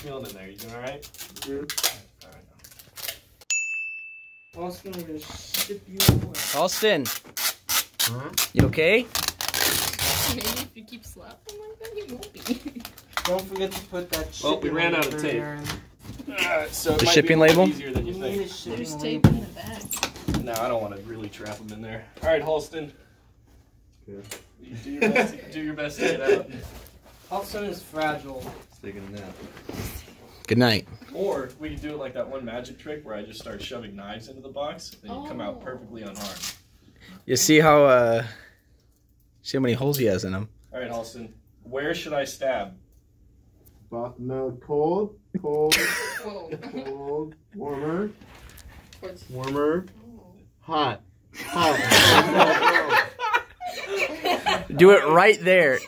feeling in there? You doing all right? Good. All right. Halston, we're gonna ship you. Halston, you okay? Maybe if you keep slapping like that, he won't be. Don't forget to put that shipping Well, we ran out of tape. So it The might shipping be a little label? easier than you You need a think. shipping There's label. tape in the back. No, I don't want to really trap them in there. All right, Halston. Good. You do your best to get out. Halston is fragile. It's taking a nap. Good night. Or we could do it like that one magic trick where I just start shoving knives into the box and you come out perfectly unharmed. You see how many holes he has in him. All right, Halston. Where should I stab? No, cold, Whoa. cold, warmer, Towards- warmer, Oh. hot. Do it right there.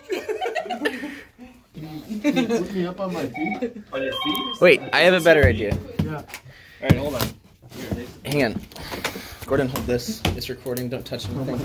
Can you put me up on my feet? On your feet? Wait, I have a better idea. Yeah. All right, hold on. Hang on. Gordon, hold this. It's recording. Don't touch anything.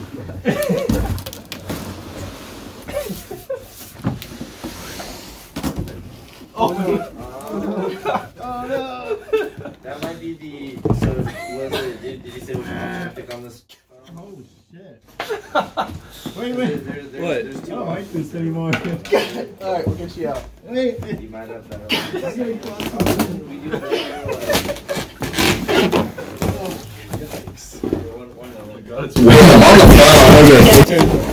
Oh no! Oh no! That might be the. So, was it, did you say which optic on this? Oh shit! Wait. What? There's I two don't like this anymore. Alright, we'll get you out. Wait! You might have better. It's getting close. We do the Oh my god, it's